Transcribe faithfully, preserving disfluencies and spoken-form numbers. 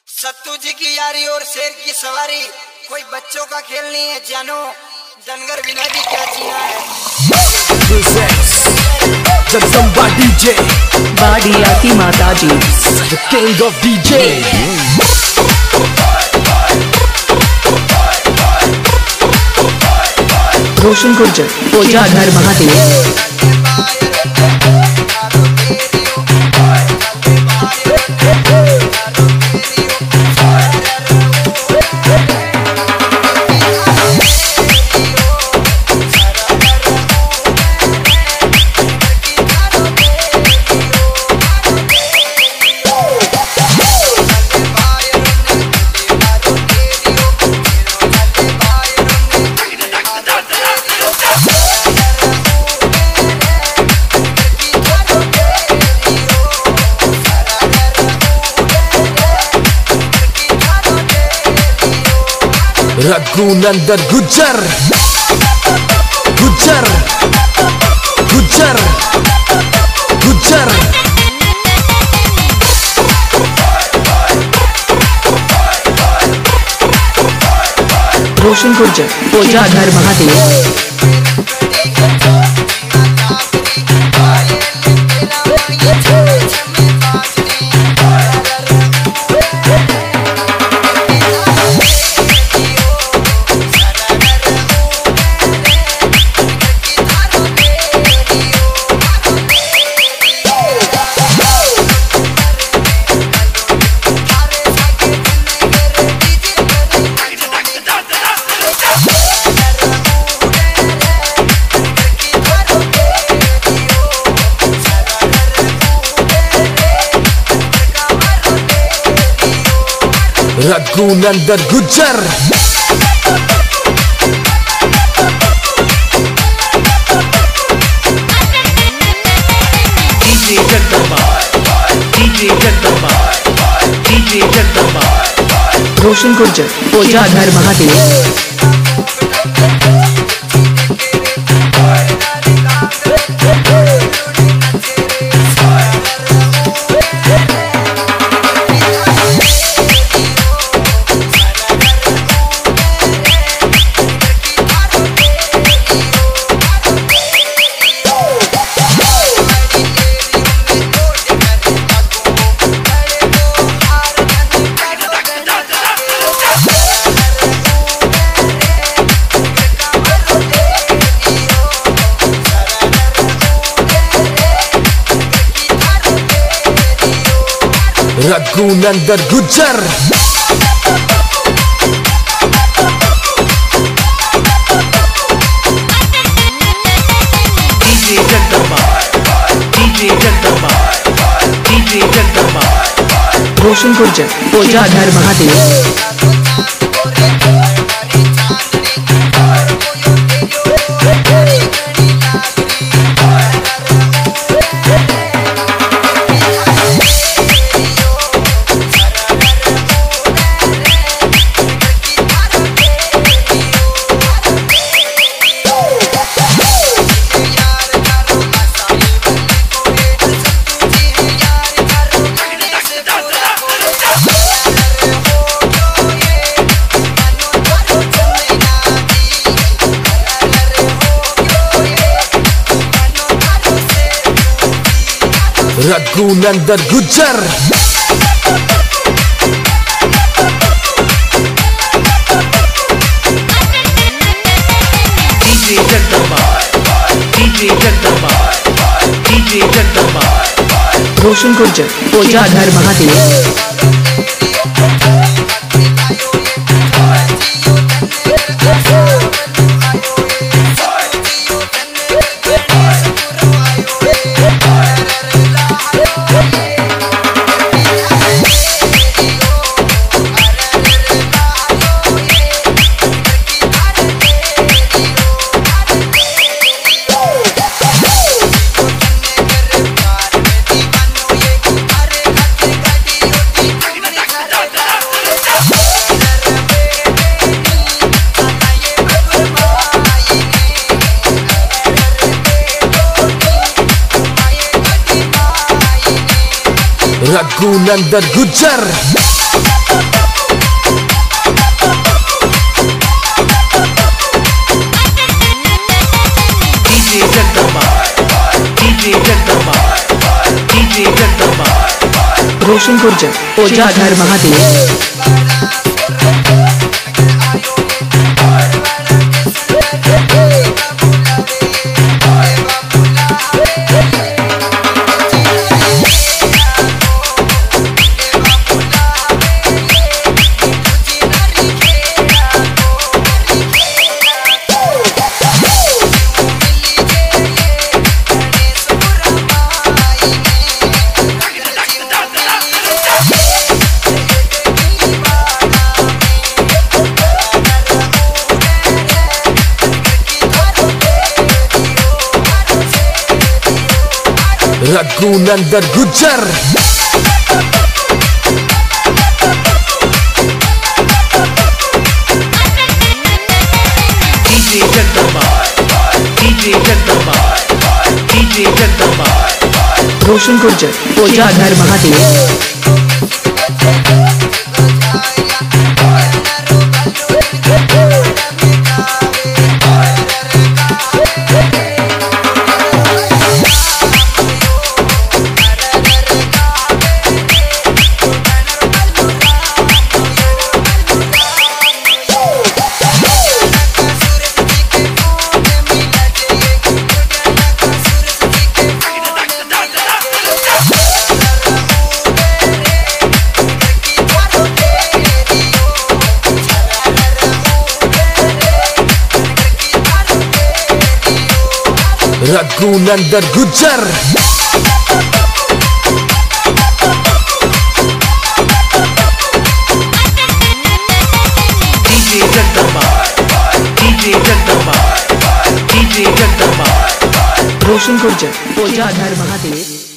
सत्तू जी की यारी और शेर की सवारी कोई बच्चों का खेल नहीं है जानो, डंगर बिना भी क्या जीना है। जगदम्बा डीजे बाडिया की माता जी, the king of D J। रोशन गुर्जर, पूजा घर महादेव। रघुनंदन गुज्जर गुज्जर गुज्जर गुज्जर रोशन गुर्जर, पूजा घर Mahadev. Raghunandan Gujjar DJ Jagdamba, DJ Jagdamba, DJ Jagdamba. Roshan Gurjar, पूजा घर Mahadev. Raghunandan Gujjar DJ Jagdamba, DJ Jagdamba, DJ Jagdamba. Roshan Gurjar, पूजा घर Mahadev. Raghunandan Gujjar DJ Jagdamba, DJ Jagdamba, DJ Jagdamba. Roshan Gurjar, पूजा घर महादेव। रघुनंदन गुज्जर रोशन गुर्जर ओझा धर Mahadev. Raghunandan Gujjar DJ Jagdamba DJ Jagdamba DJ Jagdamba Roshan Gurjar ओझा धर Mahadev. Raghunandan Gujjar DJ Jagdamba DJ Jagdamba DJ Jagdamba Roshan Gurjar ओझा धर महादेव।